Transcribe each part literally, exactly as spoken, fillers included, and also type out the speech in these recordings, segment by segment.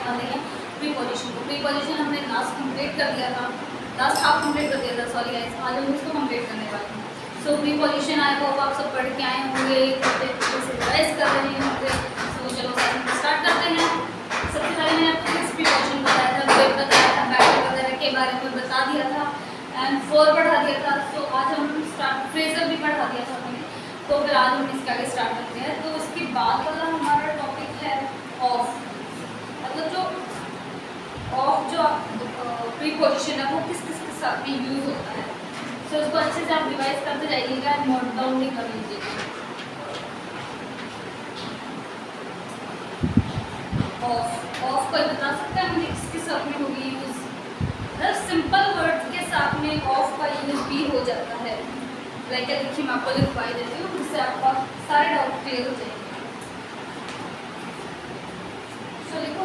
वाले हैं प्रीपोजिशन को। प्रीपोजिशन हमने लास्ट कंप्लीट कर दिया था, लास्ट हाफ कंप्लीट कर दिया था, सॉरी गाइस, आज हम इसको कंप्लीट करने वाले हैं। सो प्रीपोजिशन आई होप आप सब पढ़ के आए होंगे, रिवाइज कर रहे होंगे। सो चलो स्टार्ट करते हैं। सबसे पहले मैंने आपको सिक्स प्रीपोजिशन बताया था, वेब बताया था, बैटर वगैरह के बारे में बता दिया था एंड फोर पढ़ा दिया था। सो आज हम स्टार्ट फ्रेजर भी पढ़ा दिया था हमने, तो फिर आज हम इसके आगे स्टार्ट करते हैं। तो इसके बाद वाला हमारा टॉपिक है ऑफ, मतलब जो ऑफ जो प्रीपोजिशन है वो किस किस के साथ में यूज होता है। सो so, इसको अच्छे से आप रिवाइज करते जाइएगा, नोट डाउन भी कर लीजिएगा। ऑफ ऑफ कोई बता सकता है मुझे किसके साथ में होगी यूज? मतलब सिंपल वर्ड्स के साथ में ऑफ का यूज भी हो जाता है। लाइक देखिए मैं आपको लिखवाई देती हूँ जिससे आपका सारे डाउट क्लियर हो जाएंगे। सो देखो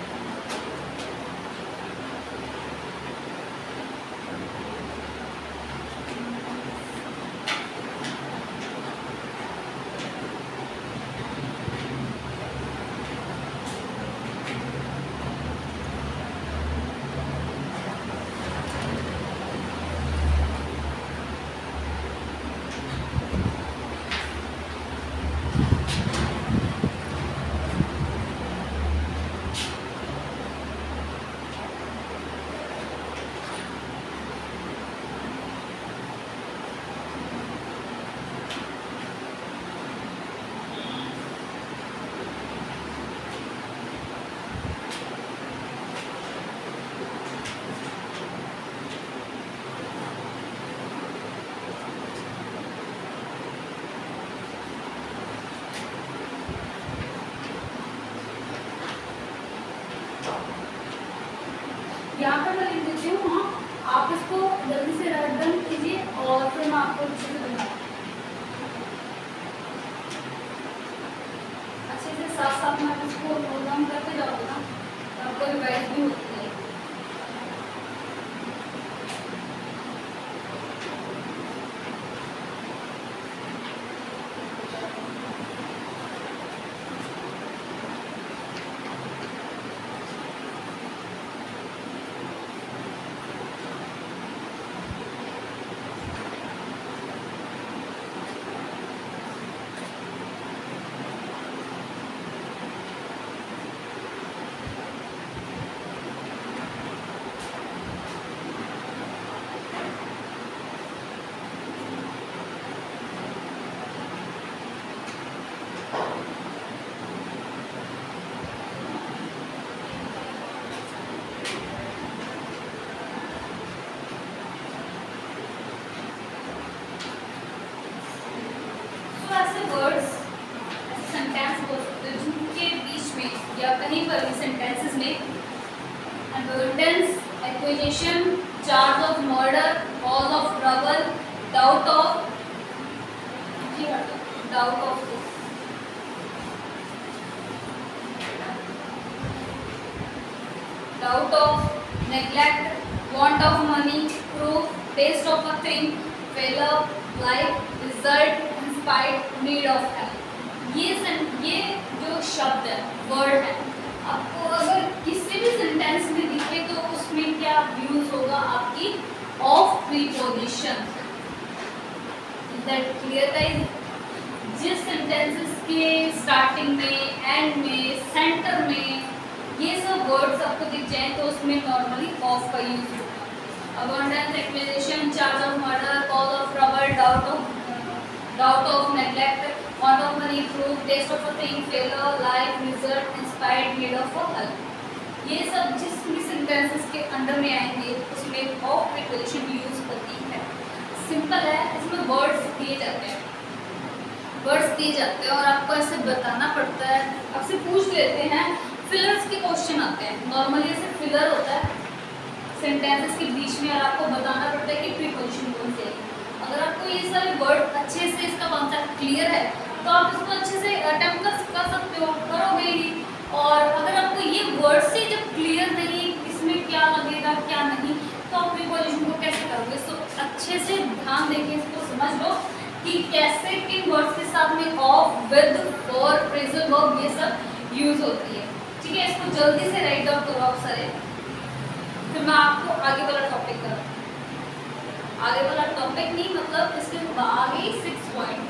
यहाँ पर मैं लिख देती हूँ, हाँ आप इसको जल्दी से राइट डाउन कीजिए और फिर मैं आपको अच्छे से बताऊँ। अच्छे से साथ साथ में आप इसको नोट डाउन करते जाओगे ना तो आपको रिवाइज भी होती है। कहीं पर भी सेंटेंसेस में abundance, acquisition, charge of murder, cause of trouble, doubt of doubt of doubt of neglect, want of money, proof, test of a thing, failure, life, result, inspired, need of help. ये ये जो शब्द है, word है, आपको अगर किसी भी सेंटेंस में दिखे तो उसमें क्या यूज होगा? आपकी of preposition. Is that clear guys? जिस सेंटेंसेस के स्टार्टिंग में, एंड में, सेंटर में ये सब वर्ड्स आपको दिख जाए तो उसमें नॉर्मली ऑफ का यूज होगा। Abundance, acquisition, charge of murder, cause of trouble, doubt of doubt of neglect, want of money, proof, taste of a thing, failure, life, result, inspired, need of a help। ये सब जिस भी sentences के under में आएंगे उसमें of preposition use होती है। सिंपल है, इसमें वर्ड्स दिए जाते हैं, वर्ड्स दिए जाते हैं और आपको ऐसे बताना पड़ता है। आपसे पूछ लेते हैं, फिलर्स के क्वेश्चन आते हैं, नॉर्मली ऐसे फिलर होता है सेंटेंसेस के बीच में और आपको बताना पड़ता है कि प्रीपोजिशन कौन सी है। अगर आपको ये सारे वर्ड अच्छे से, इसका कॉन्सेप्ट क्लियर है तो आप इसको अच्छे से अटेम्प्ट कर, कर सकते हो, करोगे ही। और अगर आपको ये वर्ड से जब क्लियर नहीं इसमें क्या लगेगा क्या नहीं, तो आप प्रीपोजिशन को कैसे करोगे? सो so, अच्छे से ध्यान देके इसको समझ लो कि कैसे किन वर्ड्स के साथ में of, with, for, phrasal verb ये सब यूज होती है। ठीक है, इसको जल्दी से राइट डाउन करो आप सारे, फिर मैं आपको आगे वाला टॉपिक करा आगे वाला टॉपिक नहीं मतलब इसके आगे सिक्स पॉइंट।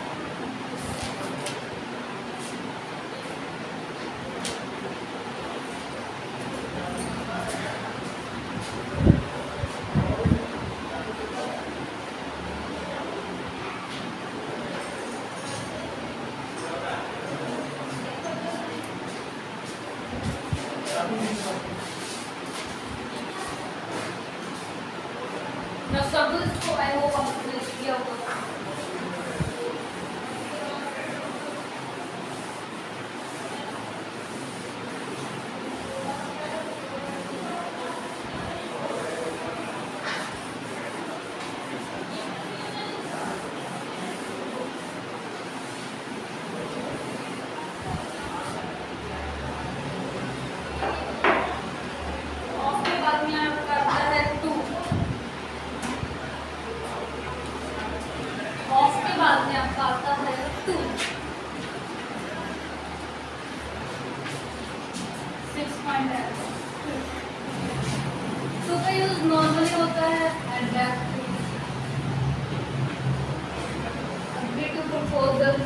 Now सब इसको आई होप आपने किया होगा। नॉर्मली होता है adapt agree to proposal,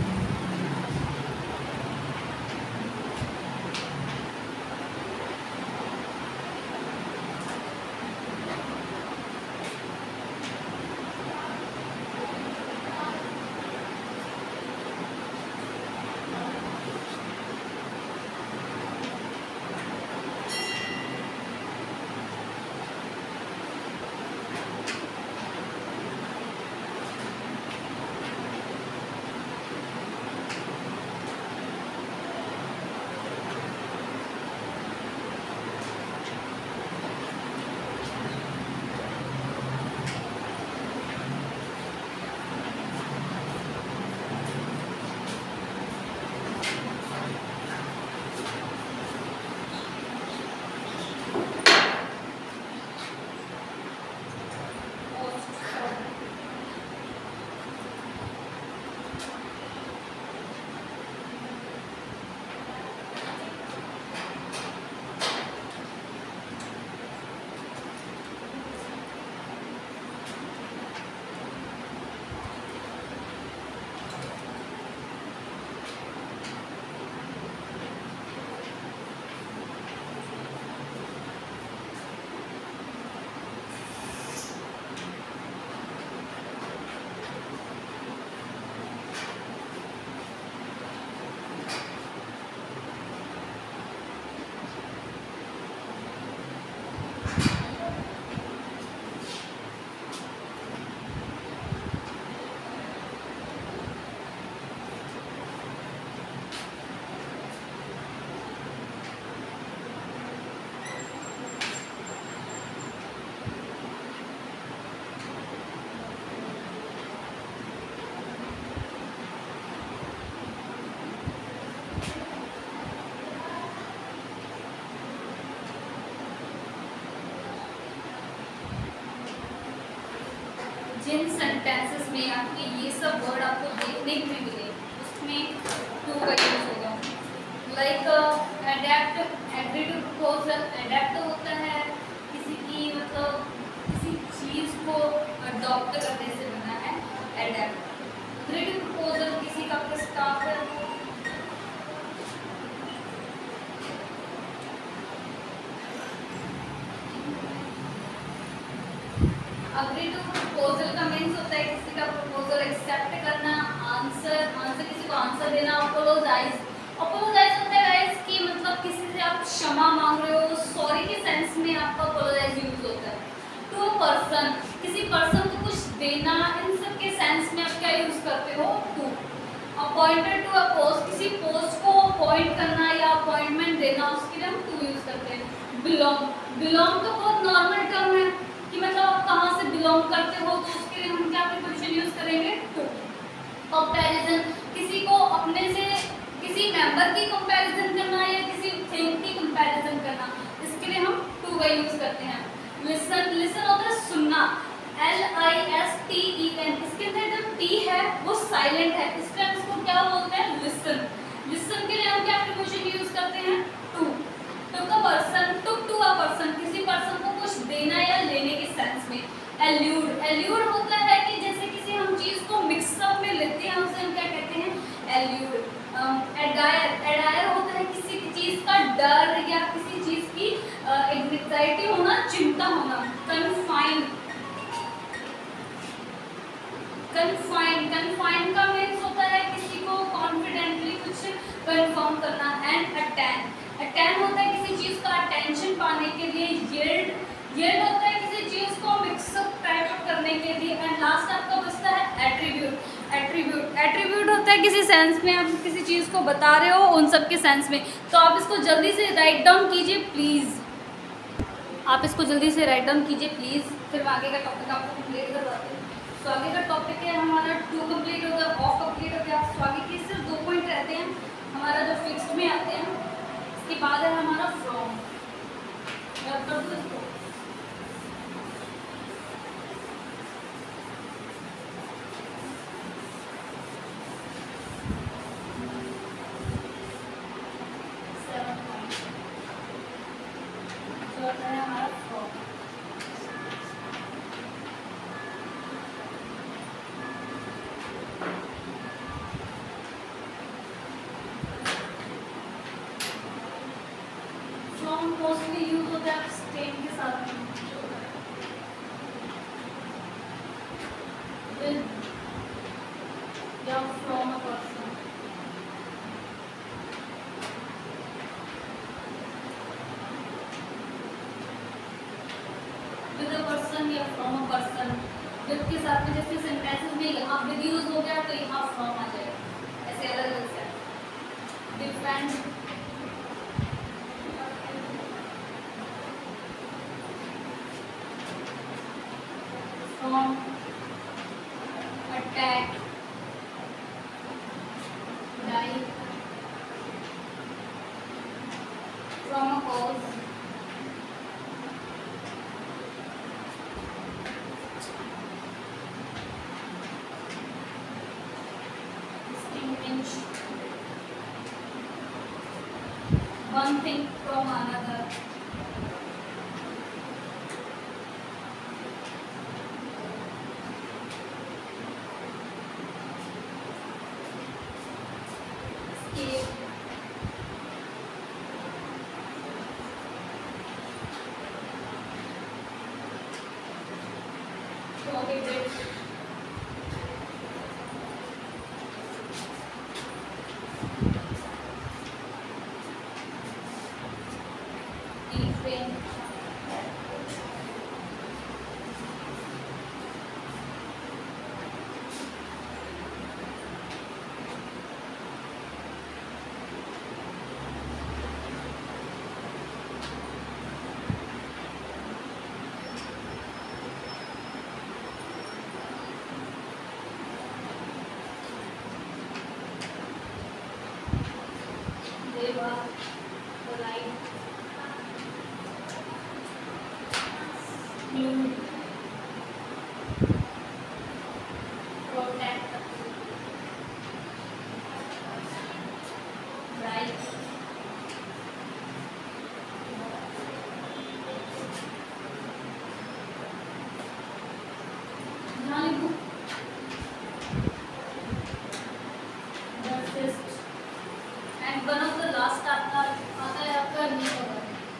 जिन सेंटेंसेस में आपके ये सब वर्ड आपको देखने को मिले उसमें टू का यूज होगा। Like adapt, agree to proposal. Adapt होता है किसी की मतलब किसी चीज़ को अडॉप्ट करने से बना है अडेप्ट। एग्री टू प्रपोजल किसी का प्रस्ताव है। अग्री टू प्रपोजल का मीन्स होता है किसी का प्रपोजल एक्सेप्ट करना, आंसर आंसर किसी को आंसर देना। अपोलोजाइज, अपोलोजाइज होता है गाइस कि मतलब किसी से आप क्षमा मांग रहे हो, सॉरी के सेंस में आपका अपोलोजाइज यूज होता है। टू अ पर्सन, किसी पर्सन को कुछ देना, इन सब के सेंस में आप क्या यूज करते हो to. Appointed to a post, किसी पोस्ट को अपॉइंट करना या अपॉइंटमेंट देना, उसके लिए हम टू यूज करते हैं। बिलोंग, बिलोंग तो बहुत नॉर्मल टर्म है कि मतलब आप कहाँ से बिलोंग करते हो, तो उसके लिए हम क्या प्रीपोजिशन यूज करेंगे टू। कंपैरिजन, किसी को अपने से किसी मेंबर की कंपैरिजन करना या किसी थिंग की कंपैरिजन करना, इसके लिए हम टू का यूज करते हैं। लिसन, लिसन होता है सुनना, L I S T E N. इसके अंदर जो टी है वो साइलेंट है, इसलिए हम इसको क्या बोलते हैं लिसन। लिसन के लिए हम क्या प्रीपोजिशन यूज करते हैं to. Took a person, took to a person, किसी पर्सन को कुछ देना या लेने के सेंस में। एल्यूड, एल्यूड होता है कि जैसे किसी हम चीज को मिक्सअप में लेते हैं, उसे हम क्या कहते हैं, एल्यूड। एडायर, एडायर होता है किसी चीज का डर या किसी चीज की एंग्जाइटी होना, चिंता होना। कन्फाइन, कन्फाइन, कन्फाइन का मीन्स होता है किसी को कॉन्फिडेंटली कुछ कंफर्म करना। एंड अटेन, अटेन होता है किसी चीज का अटेंशन पाने के लिए। यील्ड, यील्ड होता है किसी चीज को मिक्सअप टाइप अप करने के लिए। एंड लास्ट आपका बचता है एट्रीब्यूट। एट्रीब्यूट, एट्रीब्यूट होता है किसी सेंस में आप किसी चीज को बता रहे हो, उन सब के सेंस में। तो आप इसको जल्दी से राइट डाउन कीजिए प्लीज, आप इसको जल्दी से राइट डाउन कीजिए प्लीज, फिर आगे का टॉपिक आपको कंप्लीट करवाते हैं। तो आगे का टॉपिक है हमारा टू कंप्लीट हो गया, ऑफ कंप्लीट हो गया। तो आगे के सिर्फ दो पॉइंट रहते हैं हमारा जो फिक्स्ड में आते हैं। इसके बाद है हमारा फ्रॉम। कर दो इसको। है हमारा फ्रॉम। फ्रॉम मोस्टली यूज होता है स्टेट के साथ में। विद या from a person. With a person या फ्रॉम अ पर्सन। विद के साथ में जैसे सेंटेंसेस में यहाँ विद यूज हो गया तो यहाँ फ्रॉम आ जाएगा, ऐसे अलग अलग से। Defend, from, attack, die, from a cause, one thing from another, escape, prohibit, defame, deva, polite, include, protect, right, यहाँ लिखो persist। And one of the last आपका आता है आपका रिकवर।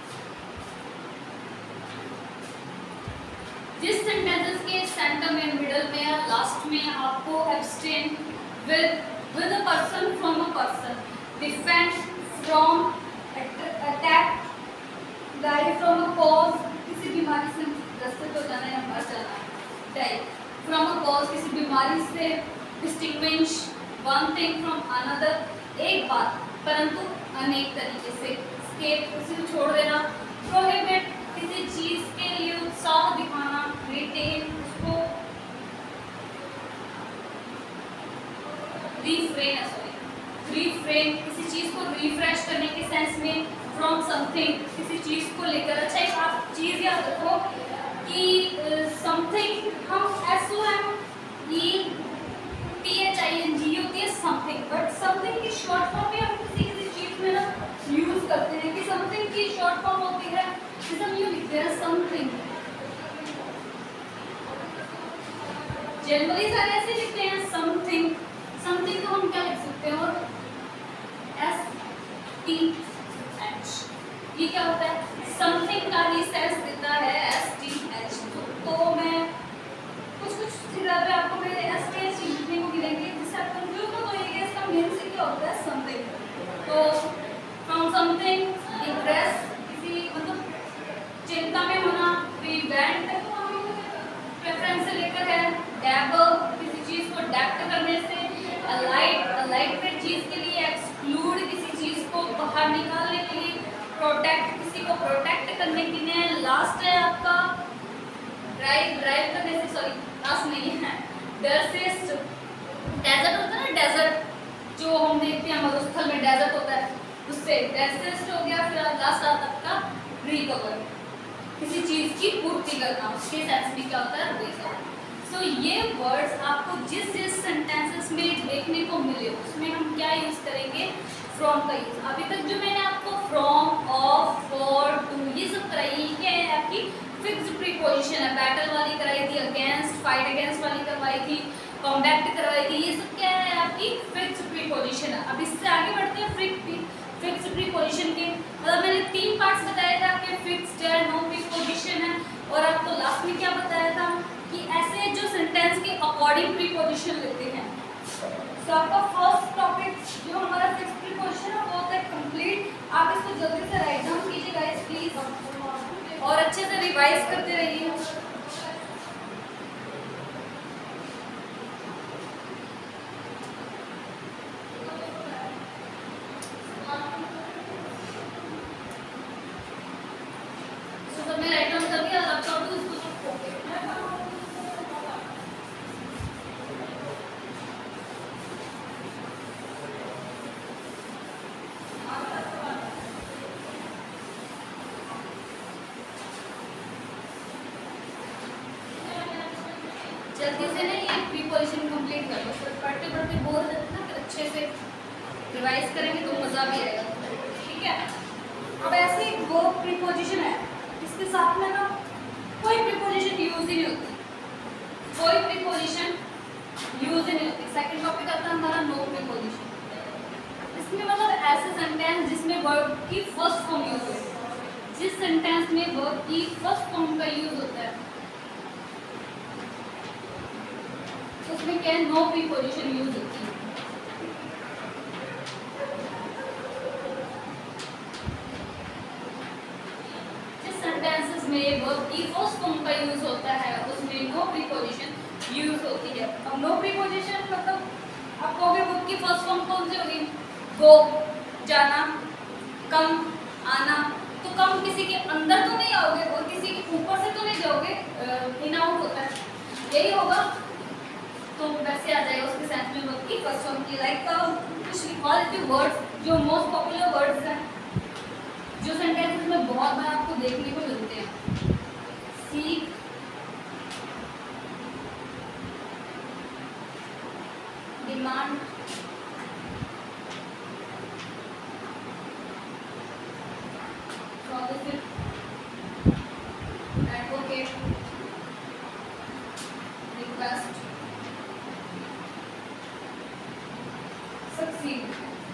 जिस सेंटेंसेस के सेंटर में, मिडल में या लास्ट में आपको abstain with with a person, from a person, defend from, attack, die from a cause, किसी बीमारी से ग्रसित हो जाना या मर जाना, डाई फ्रॉम अ कॉज, किसी बीमारी से, distinguish one thing from another, एक बात परंतु अनेक तरीके से, स्केप किसी को छोड़ देना, प्रोहिबिट किसी चीज के लिए उत्साह दिखाना, रिटेन उसको, रिफ्रेन सॉरी रिफ्रेन किसी चीज को रिफ्रेश करने के सेंस में, फ्रॉम समथिंग किसी चीज को लेकर। अच्छा एक आप चीज याद रखो कि समथिंग uh, हम S O M E T H I N G होती है समथिंग, बट समथिंग की शॉर्ट फॉर्म में हम किसी किसी चीज में ना जनरली सारे ऐसे लिखते हैं समथिंग, समथिंग को हम क्या लिख सकते हैं और एस टी एच, ये क्या होता है समथिंग का रिसेंस देता है एस टी एच। तो मैं कुछ कुछ जगह पे आपको मेरे एस टी एच लिखने को मिलेंगे जिससे आप कंफ्यूज मत होइएगा इसका मेन से क्या होता है समथिंग। तो फ्रॉम समथिंग डिप्रेस, किसी मतलब चिंता में होना, प्रिवेंट प्रेफरेंस से लेकर है, डैब किसी चीज को डैप्ट करने से, अलाइट अलाइट पे चीज के लिए, एक्सक्लूड किसी चीज को बाहर निकालने के लिए, प्रोटेक्ट किसी को प्रोटेक्ट करने के लिए, लास्ट है आपका ड्राइव ड्राइव करने से, सॉरी लास्ट नहीं है, डेजर्ट डेजर्ट होता है ना, डेजर्ट जो हम देखते हैं मरुस्थल में डेजर्ट होता है उससे डेजर्ट हो गया। फिर लास्ट आता आपका रिकवर, किसी चीज की पूर्ति करना, उसके सेंस में क्या होता है रिकवर। सो so, ये वर्ड्स आपको जिस जिस सेंटेंसेस में देखने को मिले उसमें हम क्या यूज करेंगे फ्रॉम का यूज। अभी तक जो मैंने आपको फ्रॉम, ऑफ, फॉर, टू ये सब कराई क्या है आपकी फिक्स्ड प्रीपोजिशन है। बैटल वाली कराई थी, अगेंस्ट फाइट अगेंस्ट वाली करवाई थी, कॉम्बैक्ट करवाई थी, ये सब क्या है आपकी फिक्स्ड प्रीपोजिशन है। अब इससे आगे बढ़ते हैं फिक्स्ड प्रीपोजिशन के, मतलब मैंने तीन पार्ट्स बताए थे आपके, फिक्स्ड है, नो प्रीपोजिशन है, और आपको लास्ट में क्या बताया था कि ऐसे जो सेंटेंस के अकॉर्डिंग प्रीपोजिशन लेते हैं। तो आपका फर्स्ट टॉपिक जो हमारा फिक्स्ड प्रीपोजिशन है वो होता है कंप्लीट। आप इसको जल्दी से राइट डाउन कीजिए गाइस प्लीज, और अच्छे से रिवाइज करते रहिए। जल्दी से नहीं ये प्रीपोजिशन कंप्लीट कर लो, फिर पढ़ते पढ़ते बोर हो जाते ना, फिर अच्छे से रिवाइज करेंगे तो मज़ा भी आएगा, ठीक है। अब ऐसे वो प्रीपोजिशन है इसके साथ में ना कोई प्रीपोजिशन यूज ही नहीं होती, कोई प्रीपोजिशन यूज ही नहीं होती। सेकंड टॉपिक आता है हमारा नो प्रीपोजिशन। इसमें मतलब ऐसे सेंटेंस जिसमें वर्ब की फर्स्ट फॉर्म यूज हो, जिस सेंटेंस में वर्ब की फर्स्ट फॉर्म का यूज होता है उसमें क्या नो प्रीपोजिशन यूज होती है। जिस सेंटेंसेस में वर्ब की फर्स्ट फॉर्म का यूज होता है उसमें नो प्रीपोजिशन यूज होती है। अब नो प्रीपोजिशन मतलब आप कहोगे वर्ब की फर्स्ट फॉर्म कौन सी होगी, गो जाना, कम आना, तो कम किसी के अंदर तो नहीं आओगे और किसी के ऊपर से तो नहीं जाओगे, इन आउट होता है, यही होगा। तो वैसे आ जाएगा उसके सेंस में वर्ब की फर्स्ट फॉर्म की। लाइक कुछ इक्वालिटी वर्ड्स जो मोस्ट पॉपुलर वर्ड्स हैं, जो सेंटेंसेस में बहुत बार आपको देखने को मिलते हैं, seek, demand, solicit, advocate, request, succeed.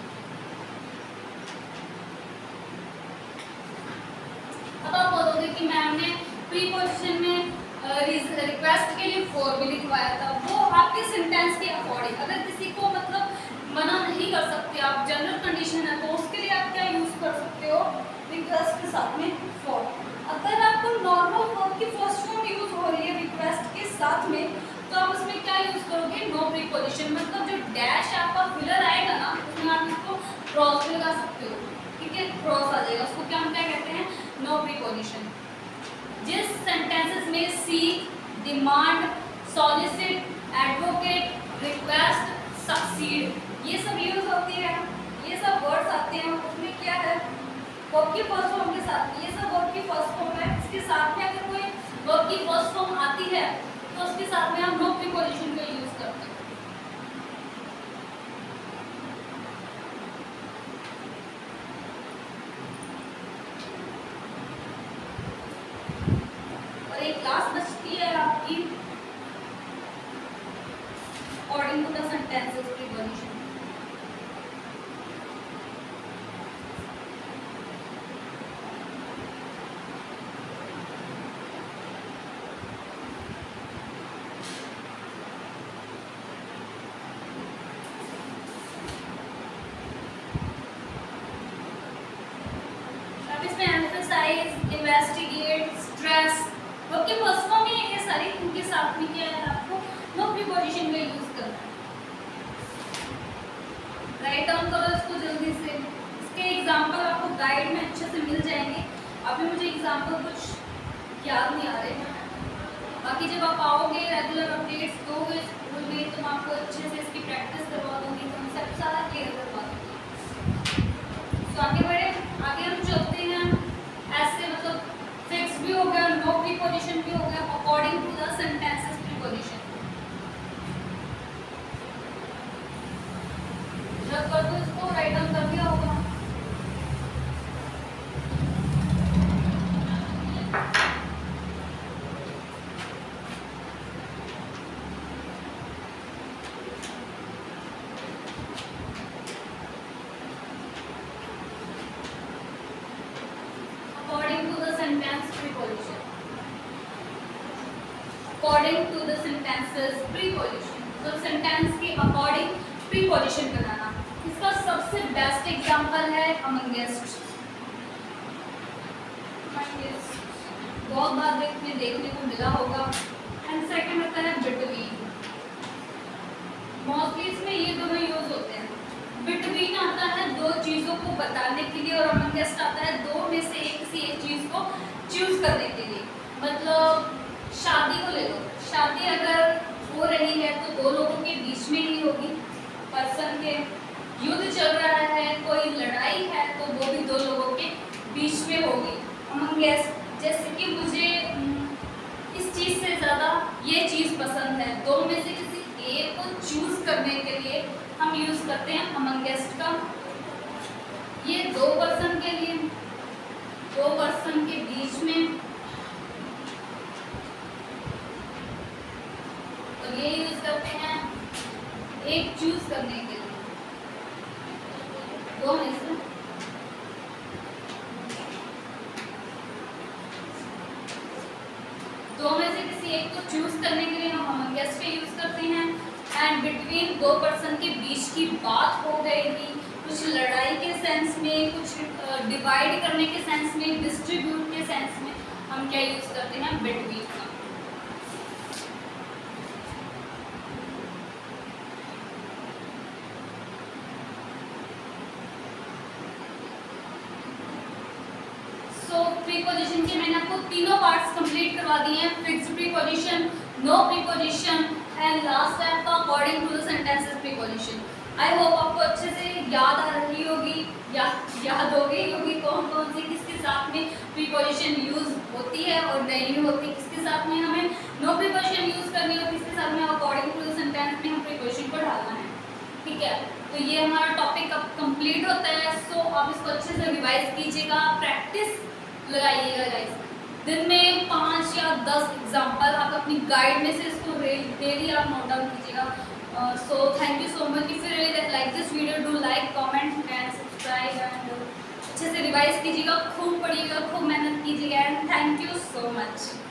अब आप बोलोगे कि मैम ने प्रीपोजिशन में रिक्वेस्ट के लिए फॉर भी लिखवाया था, वो आपके सेंटेंस के अकॉर्डिंग। अगर किसी को मतलब मना नहीं कर सकते आप, जनरल कंडीशन है, तो उसके लिए आप क्या यूज कर सकते हो, रिक्वेस्ट के साथ में फॉर। अगर आपको नॉर्मल वर्ब की फर्स्ट फॉर्म यूज हो रही है रिक्वेस्ट के साथ में, तो आप उसमें क्या यूज करोगे, नो प्रीपोजिशन। मतलब जो डैश आपका फिलर आएगा ना उसमें आप इसको क्रॉस भी लगा सकते हो, ठीक है, क्रॉस आ जाएगा, उसको क्या हम क्या कहते हैं, नो प्रीपोजिशन। जिस सेंटेंसेस में seek, demand, solicit, advocate, request, succeed ये सब यूज होती है, ये सब वर्ड्स आते हैं, उसमें क्या है वर्ब की फर्स्ट फॉर्म के साथ, ये सब वर्ब की फर्स्ट फॉर्म है। इसके साथ में अगर कोई वर्ब की फर्स्ट फॉर्म आती है तो उसके साथ में हम नो प्रीपोजिशन का यूज करते हैं। और एक क्लास बचती है आपकी investigate, stress. Okay, first form में ये सारी, इनके साथ में क्या है आपको नो प्रीपोजिशन का यूज करना है। राइट डाउन करो इसको जल्दी से। इसके एग्जाम्पल आपको गाइड में अच्छे से मिल जाएंगे। अभी मुझे एग्जाम्पल कुछ याद नहीं आ रहे, बाकी जब आप आओगे रेगुलर अपडेट्स दोगे स्कूल में तो मैं आपको अच्छे से इसकी प्रैक्टिस करवा दूंगी, कंसेप्ट सारा क्लियर करवा दूंगी। तो आगे बढ़े, आगे हम चलते हैं। ऐसे मतलब फिक्स भी हो गया, नो प्रीपोजिशन भी हो गया, according to the sentences preposition. जब कर दो इसको, राइट डाउन कर दिया होगा। According to the sentences preposition, तो सेंटेंस के अकॉर्डिंग प्रीपोजिशन बनाना। इसका सबसे बेस्ट एग्जांपल है अमंगेस्ट। बहुत बार देखने देखने को मिला होगा। एंड सेकंड होता है बिटवीन। मोस्टली इसमें ये दोनों यूज होते हैं। बिटवीन आता है दो चीजों को बताने के लिए, और अमंगेस्ट आता है दो में से एक किसी एक चीज को चूज करने के लिए। मतलब शादी को ले लो, शादी अगर हो रही है तो दो लोगों के बीच में ही होगी। पर्सन के युद्ध चल रहा है, कोई लड़ाई है, तो वो भी दो लोगों के बीच में होगी। अमंगेस्ट, जैसे कि मुझे इस चीज़ से ज़्यादा ये चीज़ पसंद है, दो में से किसी एक को चूज करने के लिए हम यूज़ करते हैं अमंगेस्ट का। ये दो पर्सन के लिए, दो पर्सन के बीच में, तो ये यूज करते हैं एक चूज करने के लिए। दो में से दो में से किसी एक को चूज करने के लिए हम अमंगेस्ट का यूज करते हैं। एंड बिटवीन दो पर्सन के बीच की बात हो गई थी, कुछ लड़ाई के सेंस में, कुछ डिवाइड करने के सेंस में, डिस्ट्रीब्यूट के सेंस में हम क्या यूज करते हैं बिटवीन का। प्रीपोजिशन के मैंने आपको तीनों पार्ट्स कंप्लीट करवा दिए हैं। Fixed preposition, no preposition and last time का according to the sentences preposition. I hope आपको अच्छे से याद आ रही होगी, या याद हो गई होगी कौन कौन से किसके साथ में प्रीपोजिशन यूज होती है और नहीं होती, किसके साथ में हमें नो प्रीपोजिशन यूज करनी हो, किसके साथ में अकॉर्डिंग टू द सेंटेंस में हम प्रीपोजिशन को डालना है। ठीक है, तो ये हमारा टॉपिक अब कंप्लीट होता है। सो आप इसको अच्छे से रिवाइज कीजिएगा, प्रैक्टिस लगाइएगा गाइस। दिन में पाँच या दस एग्जाम्पल आप अपनी गाइड में से इसको डेली आप नोट डाउन कीजिएगा। So thank you so much. If you really like this video, do like, comment and subscribe and अच्छे से रिवाइज कीजिएगा, खूब पढ़िएगा, खूब मेहनत कीजिएगा and thank you so much.